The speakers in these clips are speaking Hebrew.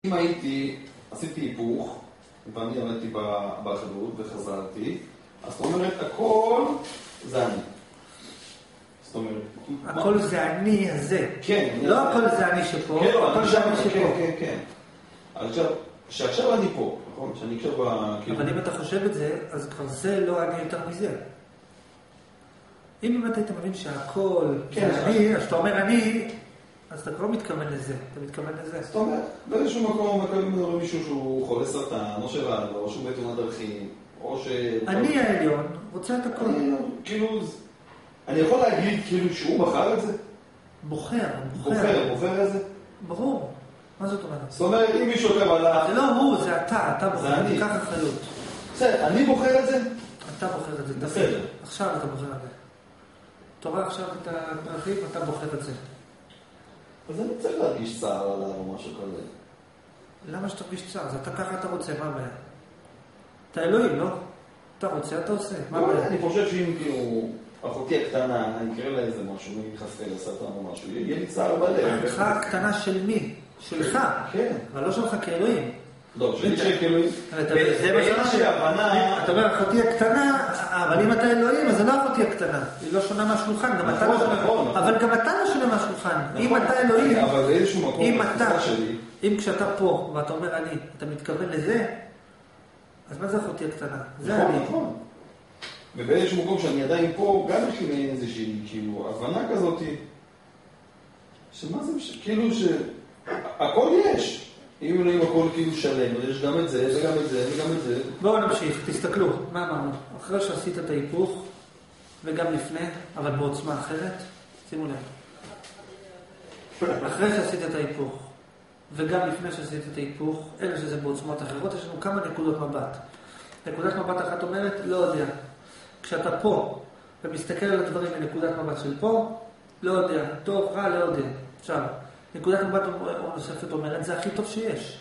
אם עשיתי היפוך, ואני עמדתי באחדות וחזרתי, אז זאת אומרת, הכל זה אני. זאת אומרת... הכל זה אני הזה. כן. לא הכל זה אני שפה, הכל זה אני שפה. כן. שעכשיו אני פה, נכון? שאני עכשיו... אבל אם אתה חושב את זה, אז כבר זה לא אני יותר מזה. אם באמת היית מבין שהכל זה אני, אז אתה אומר אני, אז אתה כבר מתכוון לזה. אתה מתכוון לזה. זאת אומרת, באיזשהו מקום מקבלים מישהו שהוא חולה סרטן, או שבא, או שהוא בתאונת דרכים, או ש... אני העליון רוצה את הכל. כאילו, אני יכול להגיד כאילו שהוא בחר את זה? בוחר את זה? ברור. מה זאת אומרת? זאת אומרת, אם מישהו יותר עלה... זה לא הוא, זה אתה בוחר, זה אני. תיקח אחריות. בסדר, אני בוחר את זה? אתה בוחר את זה. בסדר. עכשיו אתה בוחר את זה. אתה רואה עכשיו את הפרחים, אתה בוחר את זה. אז אני צריך להרגיש צער עליו או משהו כזה. למה שתרגיש צער? זה ככה אתה רוצה, מה הבעיה? אתה אלוהים, לא? אתה רוצה, אתה עושה. מה הבעיה? אני חושב שאם כאילו... אחותי הקטנה, אני אקרא לה איזה משהו, מי מתחספה לסרטן או משהו, יהיה לי צער בלב. אחותך הקטנה של מי? שלך. כן. אבל לא שלך כאלוהים. לא, שלי של כאלוהים. זה מה שהבנה... אתה אומר, אחותי הקטנה, אבל אם אתה אלוהים, אז זה לא אחותי הקטנה. היא לא שונה מהשולחן, גם אתה לא שונה. אבל גם אתה לא שונה מהשולחן. אם אתה אלוהים... אבל באיזשהו מקום, בתפיסה שלי... אם כשאתה פה, ואתה אומר אני, אתה מתכוון לזה, אז מה זה אחותי הקטנה? זה אני. נכון. ובאיזשהו מקום שאני עדיין פה, גם יש לי איזושהי, כאילו, הבנה כזאת, שמה זה, כאילו הכל יש. אם אלוהים הכל כאילו שלם, יש גם את זה, וגם את זה, וגם את זה. בואו נמשיך, תסתכלו, מה אמרנו? אחרי שעשית את ההיפוך, וגם לפני, אבל בעוצמה אחרת, שימו לב. אחרי שעשית את ההיפוך, וגם לפני שעשית את ההיפוך, אלא שזה בעוצמות אחרות, יש לנו כמה נקודות מבט. נקודת מבט אחת אומרת, לא יודע. כשאתה פה, ומסתכל על הדברים מנקודת מבט של פה, לא יודע, טוב, רע, לא יודע. עכשיו, נקודת מבט נוספת אומרת, זה הכי טוב שיש.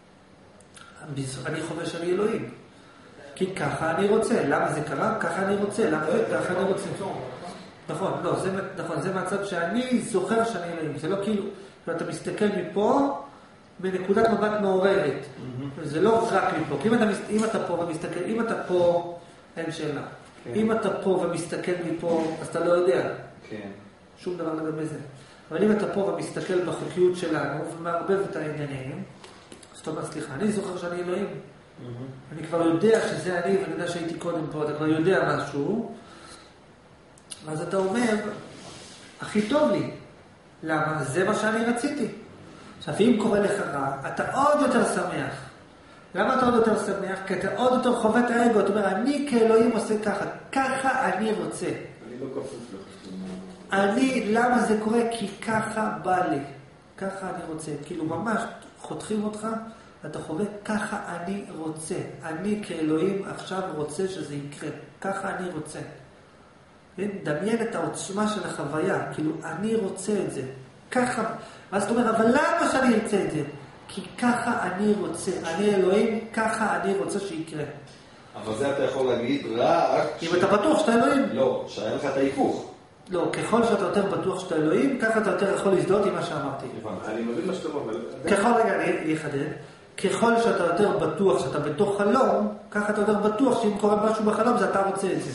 אני חובש על אלוהים. כי ככה אני רוצה. למה זה קרה? ככה אני רוצה. למה זה? ככה אני רוצה. נכון, לא, זה מהצד שאני זוכר שאני אלוהים. זה לא כאילו, אתה מסתכל מפה, בנקודת מבט מעוררת. זה לא רק מפה. כי אם אתה פה ומסתכל, אם אתה פה, אין שאלה. אם אתה פה ומסתכל מפה, אז אתה לא יודע. שום דבר לגבי זה. אבל אם אתה פה ומסתכל בחוקיות שלנו, ומערבב את העניינים, אז אתה אומר, סליחה, אני זוכר שאני אלוהים. אני כבר יודע שזה אני, ואני יודע שהייתי קודם פה, אתה כבר יודע משהו. ואז אתה אומר, הכי טוב לי. למה? זה מה שאני רציתי. עכשיו, אם קורה לך רע, אתה עוד יותר שמח. למה אתה עוד יותר שמח? כי אתה עוד יותר חווה את האגו. אתה אומר, אני כאלוהים עושה ככה. ככה אני רוצה. אני לא כפוף לך. למה זה קורה? כי ככה בא לי. ככה אני רוצה. כאילו ממש חותכים אותך, אתה חווה, ככה אני רוצה. אני כאלוהים עכשיו רוצה שזה יקרה. ככה אני רוצה. דמיין את העוצמה של החוויה. כאילו, אני רוצה את זה. ככה. אז אתה אומר, אבל למה שאני ארצה את זה? כי ככה אני רוצה. אני אלוהים, ככה אני רוצה שיקרה. אבל זה אתה יכול להגיד רק... אם אתה בטוח שאתה אלוהים. לא, שהיה לך את ההיפוך. לא, ככל שאתה יותר בטוח שאתה אלוהים, ככה אתה יותר יכול להזדהות עם מה שאמרתי. אני מבין מה שאתה אומר. אני אחדד. ככל שאתה יותר בטוח שאתה בתוך חלום, ככה אתה יותר בטוח שאם קורה משהו בחלום, זה אתה רוצה את זה.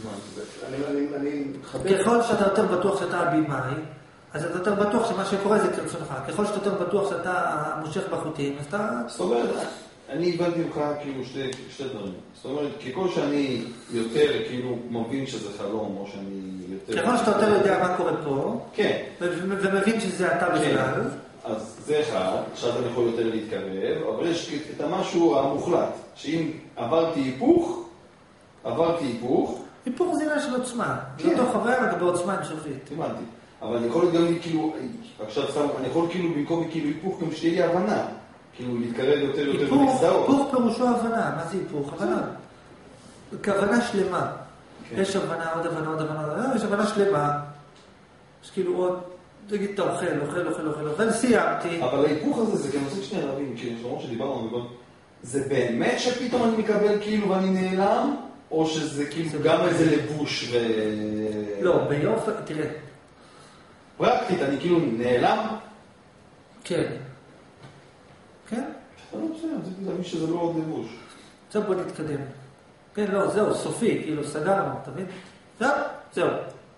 ככל שאתה יותר בטוח שאתה הבימאי, אז אתה יותר בטוח שמה שקורה זה כרצונך. ככל שאתה יותר בטוח שאתה מושך בחוטים, אז אתה... זאת אומרת, אני הבנתי לך כאילו שתי דברים. זאת אומרת, ככל שאני יותר כאילו מבין שזה חלום, או שאני יותר... ככל שאתה יותר יודע מה קורה פה, כן. ומבין שזה אתה בכלל. אז זה אחד, עכשיו אני יכול יותר להתקרב, אבל יש את המשהו המוחלט, שאם עברתי היפוך, היפוך זה עניין של עוצמה. זה אותו חוויה, אבל בעוצמה אינסופית. הבנתי. אבל אני יכול גם כאילו, עכשיו אני יכול כאילו במקום כאילו היפוך גם שתהיה לי הבנה. כאילו להתקרב יותר ולהזדהות. היפוך פירושו הבנה. מה זה היפוך? הבנה. כוונה שלמה. יש הבנה, עוד הבנה. יש הבנה שלמה. יש כאילו עוד, תגיד, אתה אוכל, סיימתי. אבל ההיפוך הזה זה גם נושא שני רבים, כאילו, שלמרות שדיברנו, זה באמת שפתאום אני מקבל כאילו ואני נעלם, או שזה כאילו גם איזה לבוש ו... לא, ביופי, תראה. פרקטית, אני כאילו נעלם? כן. כן? לא בסדר, רציתי להבין שזה לא עוד לבוש. עכשיו בוא נתקדם. כן, לא, זהו, סופי, כאילו סגרנו, אתה מבין? זהו.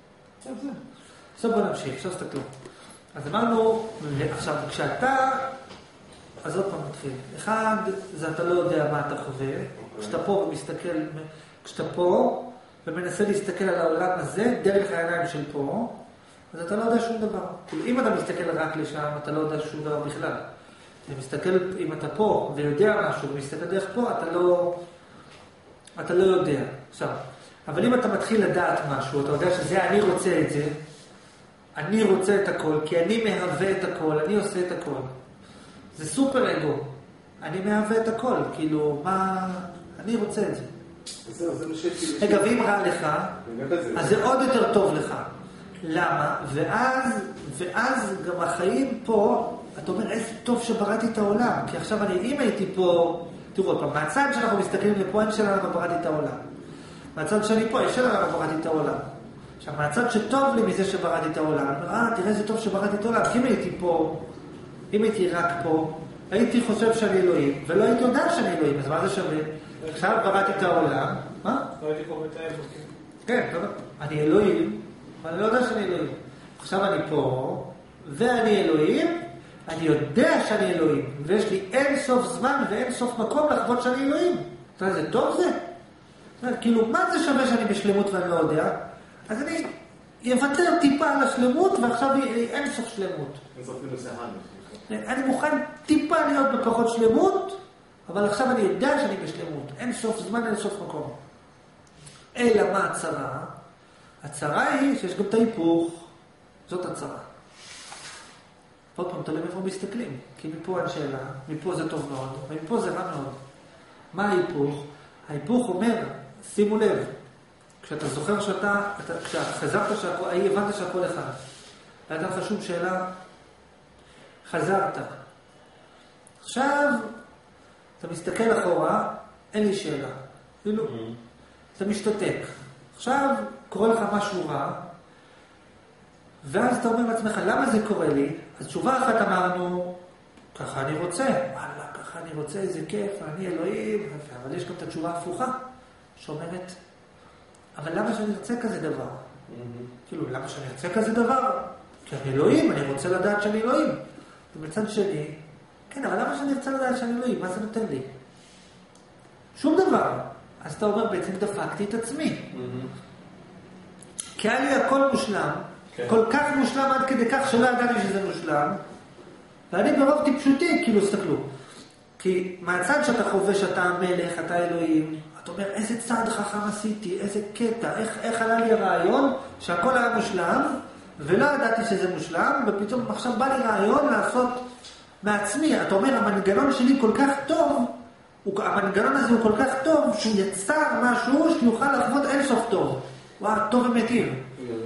עכשיו בוא נמשיך, עכשיו סתכלו. אז אמרנו, עכשיו, כשאתה, אז עוד פעם נתחיל. אחד, זה אתה לא יודע מה אתה חווה. כשאתה פה ומסתכל, כשאתה פה ומנסה להסתכל על העולם הזה, דרך העיניים של פה, אז אתה לא יודע שום דבר. אם אתה מסתכל רק לשם, אתה לא יודע שום דבר בכלל. ומסתכל, אם אתה פה ויודע משהו, ומסתכל דרך פה, אתה לא יודע. עכשיו, אבל אם אתה מתחיל לדעת משהו, אתה יודע שזה אני רוצה את זה, אני רוצה את הכל, כי אני מהווה את הכל, אני עושה את הכל. זה סופר אגו. אני מהווה את הכל, כאילו, מה... אני רוצה את זה. רגע, ואם רע לך, אז זה עוד יותר טוב לך. למה? ואז גם החיים פה, אתה אומר, איזה טוב שבראתי את העולם. כי עכשיו אם הייתי פה, תראו עוד פעם, מהצד שאנחנו מסתכלים לפה, אין שאלה למה בראתי את העולם. מהצד שאני פה, יש שאלה למה בראתי את העולם. עכשיו, מהצד שטוב לי מזה שבראתי את העולם, תראה איזה טוב שבראתי את העולם. כי אם הייתי פה, אם הייתי רק פה, הייתי חושב שאני אלוהים, ולא הייתי יודע שאני אלוהים, אז מה זה שווה? עכשיו בראתי את העולם, מה? לא הייתי פה מתאם. כן, אני אלוהים, אבל אני לא יודע שאני אלוהים. עכשיו אני פה, ואני אלוהים, אני יודע שאני אלוהים, ויש לי אין סוף זמן ואין סוף מקום לחוות שאני אלוהים. אתה יודע, זה טוב זה? כאילו, מה זה שווה שאני בשלמות ואני לא יודע? אז אני אוותר טיפה על השלמות, ועכשיו אין סוף שלמות. אין סוף מנוסהן. אני מוכן טיפה להיות בפחות שלמות, אבל עכשיו אני יודע שאני בשלמות. אין סוף זמן, אין סוף מקום. אלא מה הצרה? הצרה היא שיש גם את ההיפוך. זאת הצרה. עוד פעם, תלוי איפה מסתכלים. כי מפה אין שאלה, מפה זה טוב מאוד, ומפה זה רע מאוד. מה ההיפוך? ההיפוך אומר, שימו לב, כשאתה זוכר כשחזרת הבנת שהכל אחד. הייתה לך שום שאלה, חזרת. עכשיו, אתה מסתכל אחורה, אין לי שאלה. כאילו, אתה משתתק. עכשיו, קורה לך משהו רע, ואז אתה אומר לעצמך, למה זה קורה לי? אז תשובה אחת אמרנו, ככה אני רוצה. וואלה, ככה אני רוצה, איזה כיף, אני אלוהים. אבל יש גם את התשובה ההפוכה, שאומרת, אבל למה שאני ארצה כזה דבר? כאילו, למה שאני ארצה כזה דבר? כי אני אלוהים, אני רוצה לדעת שאני אלוהים. ובצד שני, כן, אבל למה שאני ארצה לדעת שאני אלוהים? מה זה נותן לי? שום דבר. אז אתה אומר, בעצם דפקתי את עצמי. כי היה לי הכל מושלם, כל כך מושלם עד כדי כך שלא ידעתי שזה מושלם, ואני ברוב טיפשותי, כאילו, סתכלו. כי מהצד שאתה חווה שאתה המלך, אתה אלוהים, אתה אומר, איזה צעד חכם עשיתי, איזה קטע, איך עלה לי הרעיון שהכל היה מושלם, ולא ידעתי שזה מושלם, ופתאום עכשיו בא לי רעיון לעשות מעצמי. אתה אומר, המנגנון שלי כל כך טוב, המנגנון הזה הוא כל כך טוב, שהוא יצר משהו שיוכל לחוות אין סוף טוב. וואו, טוב ומתאים.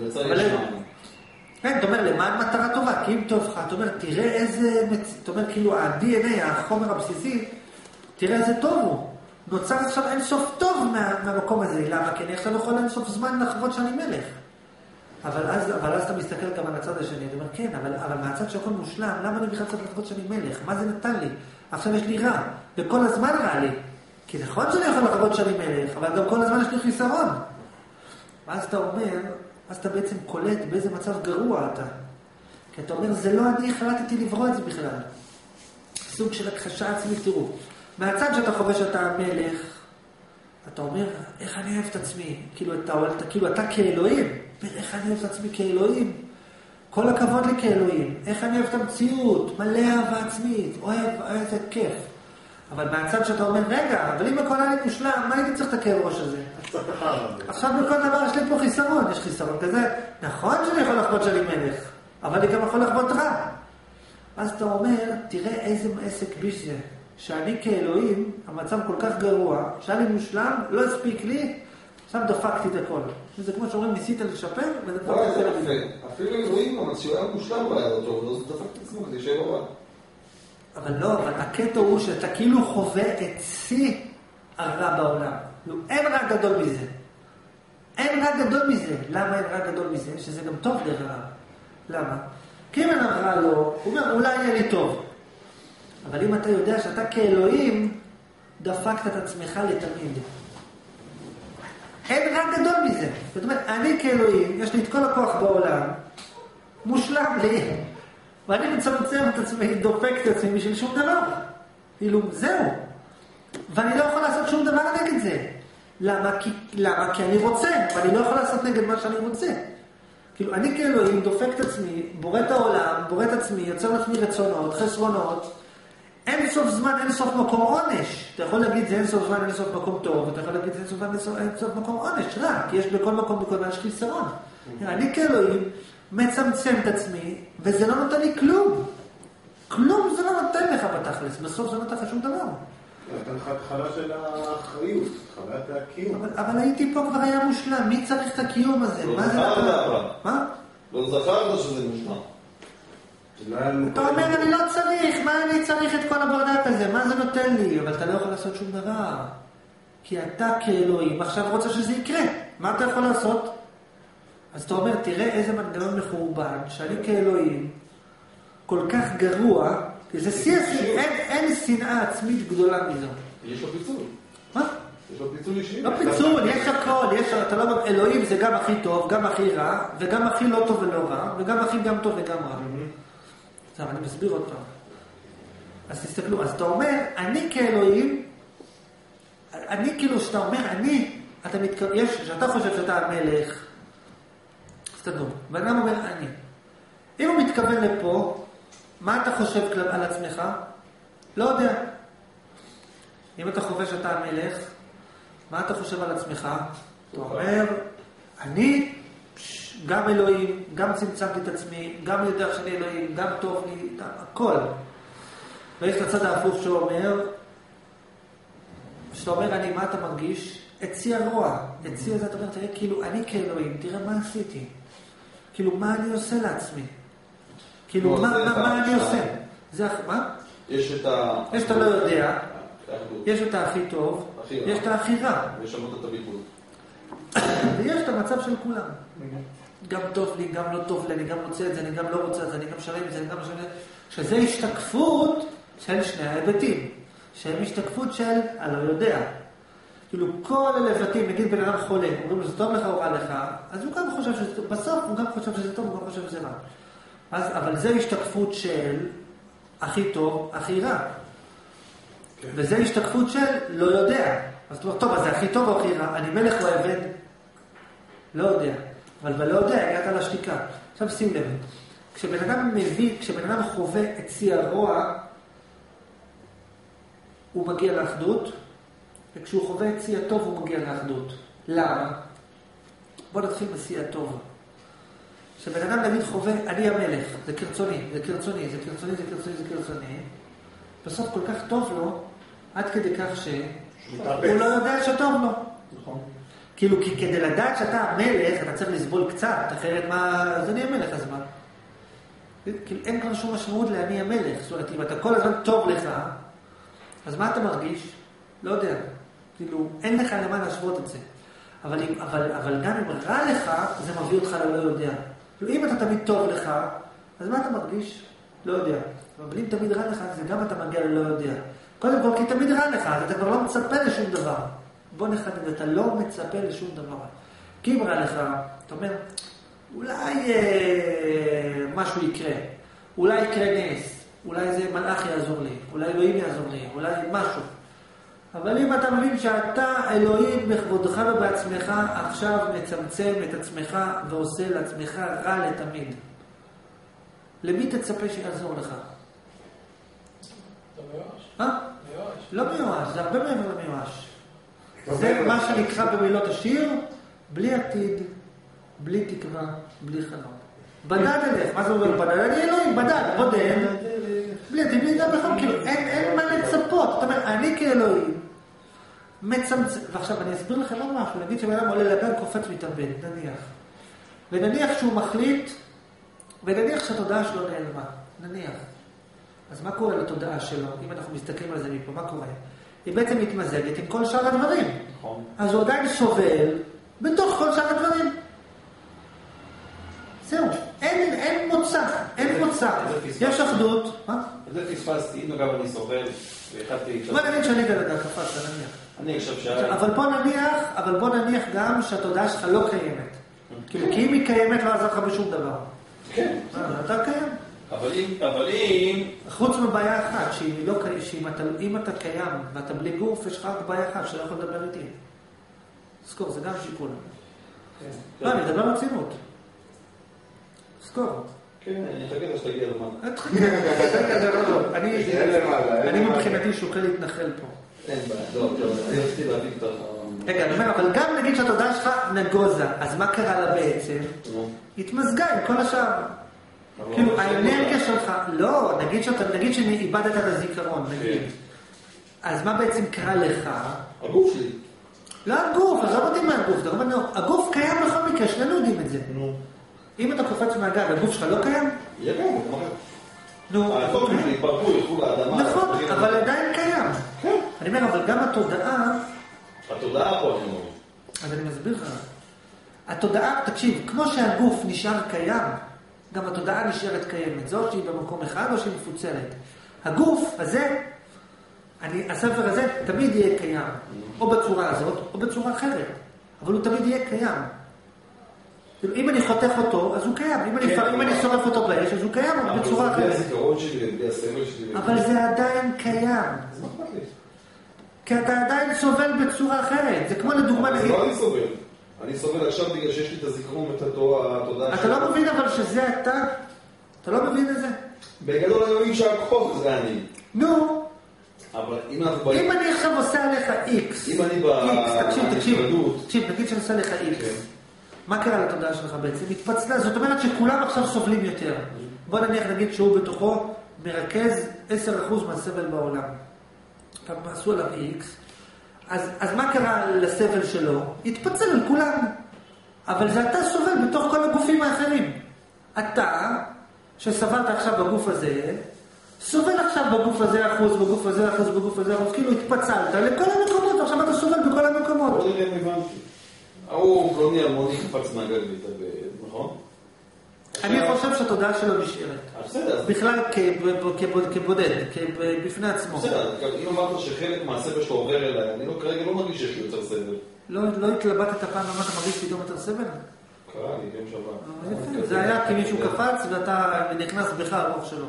כן, אתה אומר, למען מטרה טובה, כי אם טוב לך, אתה אומר, תראה איזה, אתה אומר, כאילו, ה-DNA, החומר הבסיסי, תראה איזה טוב הוא. נוצר עכשיו אין סוף טוב מהמקום הזה. למה? כי אני עכשיו יכול אין סוף זמן לחוות שאני מלך. אבל אז אתה מסתכל גם על הצד השני, אתה אומר, כן, אבל מהצד שהכל מושלם, למה אני בכלל צריך לחוות שאני מלך? מה זה נתן לי? עכשיו יש לי רע, וכל הזמן רע לי. כי נכון שאני יכול לחוות שאני מלך, אבל גם כל הזמן יש לי חיסרון. ואז אתה אומר, אז אתה בעצם קולט באיזה מצב גרוע אתה. כי אתה אומר, זה לא אני החלטתי לברוא את זה בכלל. סוג של הכחשה עצמית, תראו. מהצד שאתה חווה שאתה המלך, אתה אומר, איך אני אוהב את עצמי? כאילו אתה כאלוהים. איך אני אוהב את עצמי כאלוהים? כל הכבוד לי כאלוהים. איך אני אוהב את המציאות? מלא אהבה עצמית. אוהב, איזה כיף. אבל מהצד שאתה אומר, רגע, אבל אם הכל היה לי מושלם, מה הייתי צריך את הכאב ראש הזה? עכשיו בכל דבר יש לי פה חיסרון. יש חיסרון כזה. נכון שאני יכול לחוות שאני מלך, אבל אני גם יכול לחוות רע. אז אתה אומר, תראה איזה עסק ביש זה. שאני כאלוהים, המצב כל כך גרוע, שאני מושלם, לא הספיק לי, עכשיו דפקתי את הכל. זה כמו שאומרים, ניסית לשפר, וזה דפקתי את הכל. אפילו אלוהים, אבל שהוא היה מושלם לא היה אותו, ולא זה דפקתי את עצמו, זה ישב רע. אבל לא, אבל הקטע הוא שאתה כאילו חווה את שיא הרע בעולם. אין רע גדול מזה. אין רע גדול מזה. למה אין רע גדול מזה? שזה גם טוב דרך הרע. למה? כי אם אין רע לו, הוא אומר, אולי יהיה לי טוב. אבל אם אתה יודע שאתה כאלוהים, דפקת את עצמך לתמיד. אין רק גדול מזה. זאת אומרת, אני כאלוהים, יש לי את כל הכוח בעולם, מושלם לי, ואני מצמצם את עצמי, דופק את עצמי בשביל שום דבר. כאילו, זהו. ואני לא יכול לעשות שום דבר נגד זה. למה? כי אני רוצה, ואני לא יכול לעשות נגד מה שאני רוצה. כאילו, אני כאלוהים דופק את עצמי, בורא את העולם, בורא את עצמי, יוצר לעצמי רצונות, חסרונות, אין סוף זמן, אין סוף מקום עונש. אתה יכול להגיד זה אין סוף זמן, אין סוף מקום טוב, אתה יכול להגיד זה אין סוף זמן, אין סוף מקום עונש, רע, כי יש בכל מקום בכל יש חיסרון. אני כאלוהים מצמצם את עצמי, וזה לא נותן לי כלום. כלום זה לא נותן לך בתכלס, בסוף זה נותן לך שום דבר. נתן לך התחלה של האחריות, התחלת הקיום. אבל הייתי פה כבר היה מושלם, מי צריך את הקיום הזה? לא מה זה זכרת, מה? לא זכרת שזה מושלם. אתה אומר, אני לא צריך, מה אני צריך את כל הברדק הזה? מה זה נותן לי? אבל אתה לא יכול לעשות שום דבר. כי אתה כאלוהים עכשיו רוצה שזה יקרה. מה אתה יכול לעשות? אז אתה אומר, תראה איזה מנגנון מחורבן, שאני כאלוהים כל כך גרוע, כי זה אין שנאה עצמית גדולה מזו. יש לו פיצול. מה? יש לו פיצול אישי. לא פיצול, יש הכל, אתה לא אומר, אלוהים זה גם הכי טוב, גם הכי רע, וגם הכי לא טוב ולא רע, וגם הכי גם טוב וגם רע. עכשיו, אני מסביר עוד פעם. אז תסתכלו, אז אתה אומר, אני כאלוהים, אני כאילו, שאתה אומר, שאתה חושב שאתה המלך, אז תדעו, ואדם אומר, אני. אם הוא מתכוון לפה, מה אתה חושב על עצמך? לא יודע. אם אתה חושב שאתה המלך, מה אתה חושב על עצמך? אתה אומר, אני גם אלוהים, גם צמצמתי את עצמי, גם יודע שאני אלוהים, גם טוב לי, הכל. ויש את הצד ההפוך שאומר, שאתה אומר, אני, מה אתה מרגיש? עצי הרוע. עצי הזה, אתה אומר, תראה, כאילו, אני כאלוהים, תראה מה עשיתי. כאילו, מה אני עושה לעצמי? כאילו, מה אני עושה? זה, מה? יש את אתה לא יודע, יש את הכי טוב, יש את הכי רע. ושמות את הביטול. ויש את המצב של כולם. גם טוב לי, גם לא טוב לי, אני גם רוצה את זה, אני גם לא רוצה את זה, אני גם שלם את זה, אני גם משלם את זה. שזה השתקפות של שני ההיבטים. שהם השתקפות של, אני לא יודע. כאילו, כל הלבטים, נגיד בן אדם חולה, אומרים לו, זה טוב לך או רע לך, אז הוא גם חושב שזה טוב, בסוף הוא גם חושב שזה טוב, הוא גם חושב שזה רע. אבל זה השתקפות של הכי טוב, הכי רע. וזה השתקפות של לא יודע. אז אתה אומר, טוב, אז זה הכי טוב או הכי רע? אני מלך או עבד? לא יודע. אבל בלא יודע, הגעת לשתיקה. עכשיו שים לב. כשבן אדם חווה את שיא הרוע, הוא מגיע לאחדות, וכשהוא חווה את שיא הטוב, הוא מגיע לאחדות. למה? בוא נתחיל בשיא הטוב. כשבן אדם נגיד חווה, אני המלך, זה קרצוני, זה קרצוני, זה קרצוני, זה קרצוני, זה קרצוני, בסוף כל כך טוב לו, עד כדי כך שהוא לא יודע שטוב לו. נכון. כאילו, כי כדי לדעת שאתה המלך, אתה צריך לסבול קצת, אחרת מה, אז אני המלך, אז מה? כאילו, אין כבר שום משמעות לאני המלך. זאת אומרת, אם אתה כל הזמן טוב לך, אז מה אתה מרגיש? לא יודע. כאילו, אין לך למה להשוות את זה. אבל גם אם רע לך, זה מביא אותך ללא יודע. כאילו, אם אתה תמיד טוב לך, אז מה אתה מרגיש? לא יודע. אבל אם תמיד רע לך, זה גם אתה מגיע ללא יודע. קודם כל, כי תמיד רע לך, אז אתה כבר לא מצפה לשום דבר. בוא נחדד, אתה לא מצפה לשום דבר. כי אם רע לך, אתה אומר, אולי משהו יקרה. אולי יקרה נס. אולי איזה מלאך יעזור לי. אולי אלוהים יעזור לי. אולי משהו. אבל אם אתה מבין שאתה אלוהים בכבודך ובעצמך, עכשיו מצמצם את עצמך ועושה לעצמך רע לתמיד. למי תצפה שיעזור לך? אתה מיואש. מה? מיואש. לא מיואש, זה הרבה מעבר למיואש. זה מה שנקרא במילות השיר, בלי עתיד, בלי תקווה, בלי חלום. בדד אלך, מה זה אומר בדד? אני אלוהים, בדד, בודד, בלי עתיד, בלי דם בחום, כאילו אין מה לצפות. זאת אומרת, אני כאלוהים מצמצם, ועכשיו אני אסביר לכם עוד משהו, נגיד שבאדם עולה לגן קופץ מתאבד, נניח. ונניח שהוא מחליט, ונניח שהתודעה שלו נעלמה, נניח. אז מה קורה לתודעה שלו, אם אנחנו מסתכלים על זה מפה, מה קורה? היא בעצם מתמזגת עם כל שאר הדברים. נכון. אז הוא עדיין סובל בתוך כל שאר הדברים. זהו, אין מוצא, אין מוצא. יש אחדות. מה? זה פספסתי, אם אגב אני סובל, והחלטתי... בוא נגיד שאני גלגל קפץ, נניח. אני עכשיו שעה... אבל בוא נניח גם שהתודעה שלך לא קיימת. כי אם היא קיימת לא עזר לך בשום דבר. כן. אתה קיים. אבל אם... חוץ מבעיה אחת, שאם אתה קיים ואתה בלי גוף, יש לך רק בעיה אחת שאתה לא יכול לדבר איתי. זכור, זה גם שיקול. לא, אני מדבר רצינות. זכור. כן, אני אחכה לך שתגיע למעלה. אני מבחינתי שוקל להתנחל פה. אין בעיה, לא, אני רציתי להביא אותך. רגע, אני אומר, אבל גם נגיד שהתודעה שלך נגוזה, אז מה קרה לה בעצם? התמזגה עם כל השאר. כאילו, האנרגיה שלך, לא, נגיד שאיבדת את הזיכרון, נגיד. אז מה בעצם קרה לך? הגוף שלי. לא הגוף, אז לא יודעים מה הגוף, הגוף קיים בכל מקרה, שנינו יודעים את זה. אם אתה קופץ מהגג, הגוף שלך לא קיים? יהיה קיים, נו. האטומים שלי יתפרקו, ילכו לאדמה. נכון, אבל עדיין קיים. כן. אני אומר, אבל גם התודעה... התודעה פה, אני אומר. אז אני מסביר לך. התודעה, תקשיב, כמו שהגוף נשאר קיים, גם התודעה נשארת קיימת. זאת שהיא במקום אחד או שהיא מפוצלת. הגוף הזה, הספר הזה תמיד יהיה קיים. או בצורה הזאת, או בצורה אחרת. אבל הוא תמיד יהיה קיים. אם אני חותך אותו, אז הוא קיים. אם אני שורף אותו באש, אז הוא קיים, אבל בצורה אחרת. אבל זה בלי הזיכרון שלי ובלי הסבל שלי. אבל זה עדיין קיים. אז מה אכפת לי? כי אתה עדיין סובל בצורה אחרת. זה כמו לדוגמה... אבל זה לא אני סובל. אני סובל עכשיו בגלל שיש לי את הזיכרון ואת התודעה. אתה לא מבין אבל שזה אתה? אתה לא מבין את זה? בגדול אני מבין שהכוח זה אני. נו. אבל אם אנחנו באים... אם אני עכשיו עושה עליך X. אם אני תקשיב, נגיד שאני עושה עליך X. מה קרה לתודעה שלך בעצם? התפצלה, זאת אומרת שכולם עכשיו סובלים יותר. בוא נגיד שהוא בתוכו מרכז 10% מהסבל בעולם. עשו עליו X. אז מה קרה לסבל שלו? התפצל על כולם. אבל זה אתה סובל בתוך כל הגופים האחרים. אתה, שסבלת עכשיו בגוף הזה, סובל עכשיו בגוף הזה אחוז, בגוף הזה אחוז, בגוף הזה אחוז, כאילו התפצלת לכל המקומות, ועכשיו אתה סובל בכל המקומות. בוא נראה אם הבנתי. הוא פלוני אלמוני קפץ מהגג להתאבד, נכון? אני חושב שהתודעה שלו נשארת. בכלל כבודד, בפני עצמו. בסדר, אם אמרת שחלק מהסבל שלו עובר אליי, אני כרגע לא מרגיש שיש לי יותר סבל. לא התלבטת פעם למה אתה מרגיש פתאום יותר סבל? קרה לי, יום שבת. זה היה כי מישהו קפץ ואתה נכנס בך הרוח שלו.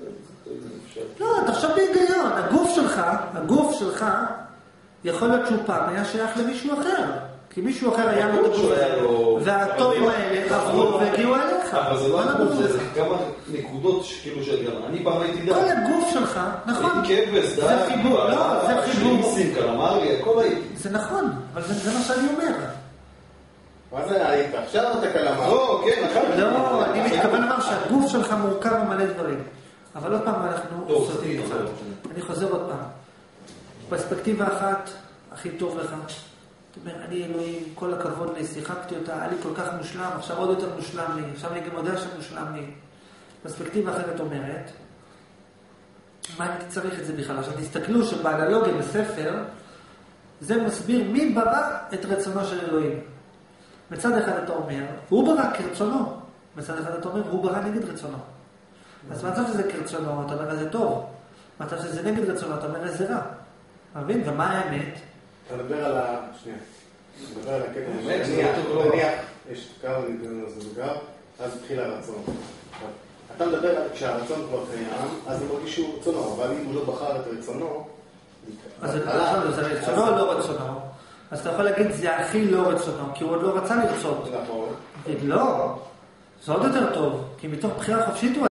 לא, תחשוב בהיגיון, הגוף שלך יכול להיות שהוא פעם היה שייך למישהו אחר. כי מישהו אחר היה לו את הגוף הזה, והאטומים האלה עברו והגיעו אליך. אבל זה לא הגוף, זה כמה נקודות כאילו של גם, אני פעם הייתי די. כל הגוף שלך, נכון. כבש, די. זה חיבור, לא, זה חיבור. שלימסים, קלמרי, הכל הייתי. זה נכון, אבל זה מה שאני אומר. מה זה היית? עכשיו אתה קלמרי. לא, כן, נכון. לא, אני מתכוון לומר שהגוף שלך מורכב ממלא דברים. אבל עוד פעם אנחנו... אני חוזר עוד פעם. פרספקטיבה אחת, הכי טוב לך. זאת אומרת, אני אלוהים, כל הכבוד לי, שיחקתי אותה, היה לי כל כך מושלם, עכשיו עוד יותר מושלם לי, עכשיו אני גם יודע שמושלם לי. פרספקטיבה אחרת אומרת, מה אני צריך את זה בכלל? עכשיו תסתכלו שבאנלוגיה בספר, זה מסביר מי ברא את רצונו של אלוהים. מצד אחד אתה אומר, הוא ברא כרצונו. מצד אחד אתה אומר, הוא ברא נגד רצונו. אז מצד שזה כרצונו, אתה אומר, זה טוב. מצד שזה נגד רצונו, אתה אומר, זה רע. מבין? ומה האמת? אתה מדבר על שנייה. אתה מדבר על הקטע. נניח, יש כמה נדמה לזה בגר, אז התחיל הרצון. אתה מדבר על כשהרצון כבר קיים, אז הוא מרגיש שהוא רצונו, אבל אם הוא לא בחר את רצונו... אז זה רצונו או לא רצונו? אז אתה יכול להגיד, זה הכי לא רצונו, כי הוא עוד לא רצה לרצות. נכון. לא, זה עוד יותר טוב, כי מתוך בחירה חופשית הוא